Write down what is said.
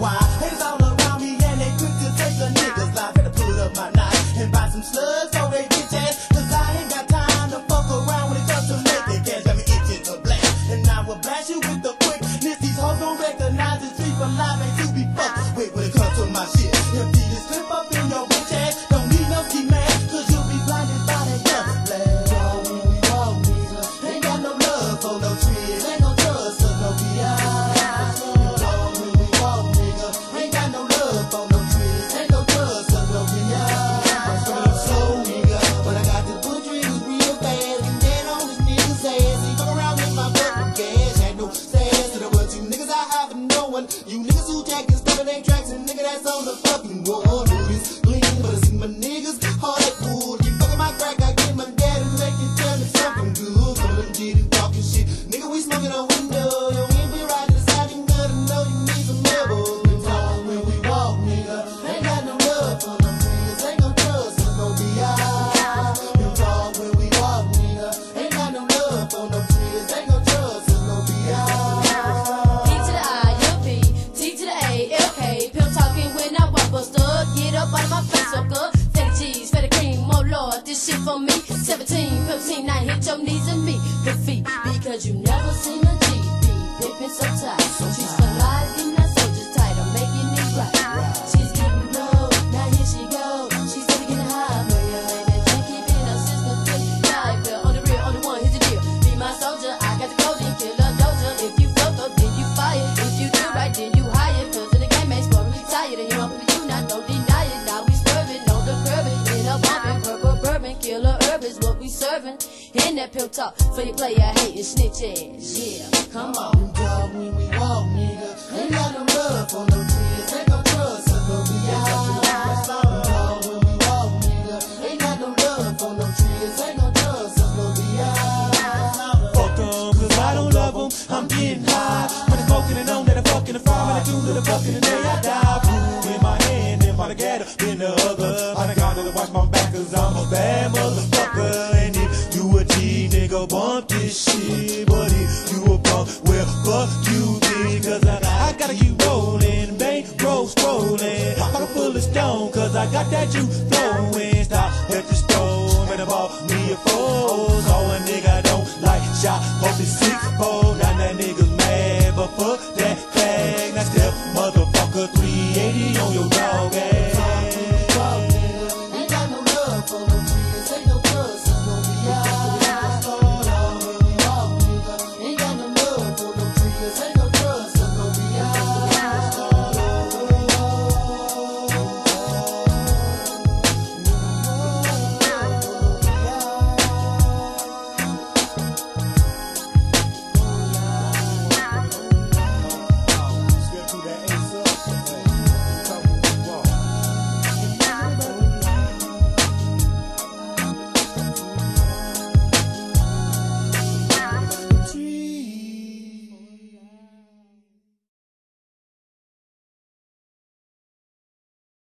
Why? Haters all around me and they quick to take a nigga's life. Better pull up my knife and buy some slugs so they bitch ass. Cause I ain't got time to fuck around when it comes to making cash. Got me itching to blast, and I will blast you with the quickness. These hoes gon' recognize the street from live ain't to be fucked with when it comes to my shit. Empty this clip up in your bitch ass. Don't need no key man, cause you'll be blinded by that yellow flag. All when we walk, nigga, ain't got no love for no trees, ain't no trust for no BI. All when we walk, nigga, ain't got no love for no trees, ain't no trust for no BI. I'm straight slow, nigga, but I got to put triggers real fast. And then on this nigga's ass, he fuck around with my fucking gas. Had no sass to the world, you niggas I have for no one. You niggas who jacking stuff in their tracks, and nigga that's on the fucking wall. Movies clean, but I see my niggas hard like wood. You fucking my crack, I get my dad and make you tell me something good. But legit and talking shit, nigga we smoking a window. Yo, we ain't be riding the side, you gotta know you need some elbows. We talk when we walk, nigga, ain't got no love for no niggas, ain't no trust for no BI. We talk when we walk, nigga, ain't got no love for no niggas, ain't no trust for no BI. P to the I, L P, T to the A, L K. Pimp talking when I walk, bust up, get up out of my face, sucker. Fat cheese, fat cream, oh Lord, this shit for me. 17, 15, now hit your knees and me defeat, because you never seen a G be pimpin' so tight. She's for life, getting that soldier tight, I'm making it right. She's getting low, now here she go. She's gonna get high, but you ain't that chick keeping her system good. Life, on the real, on the one, here's the deal. Be my soldier, I got the code, and kill a doja. If you fuck up, then you fire. If you do right, then you hire. Cause in the game ain't scoring retired, and you know you not, don't deny it. Now we swerving on the curving, in a bumping, purple bourbon, killer herb is what we serving. In that pimp talk, for your player hating snitch ass, yeah, come on. We talk when we walk, nigga, ain't got no love for no trees, ain't no trust for no BI. We talk when we walk, nigga, ain't got no love for no trees, ain't no trust for no BI. Fuck 'em, cause I don't love 'em, I'm getting high. When I'm smoking and on that I'm fucking the fire, when I do the fucking the day I die. Blue in my hand, and my together in the other. I gotta watch my back cause I'm a bad motherfucker. And if you a G, nigga, bump this shit. But if you a punk, well, fuck you, then. Cause I gotta keep rolling, bankroll scrolling. Pocket full of stone, cause I got that juice flowing. Stop at the store, man, I bought me a four. So a nigga don't like shot, hope it's 6-4. Now that nigga's mad, but fuck that flag. Now step, motherfucker, 380 on your dog ass.